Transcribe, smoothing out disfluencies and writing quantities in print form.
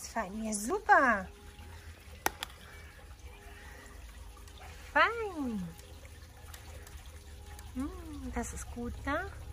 gefällt mir super. Fein. Das ist gut, ne?